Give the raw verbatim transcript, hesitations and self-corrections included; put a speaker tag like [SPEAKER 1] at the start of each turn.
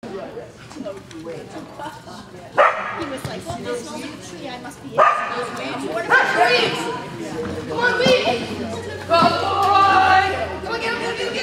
[SPEAKER 1] He was like, well, this smells like a tree, I must be it. What about trees? Come on, Pete! Come on, come on, get him, get him, get him!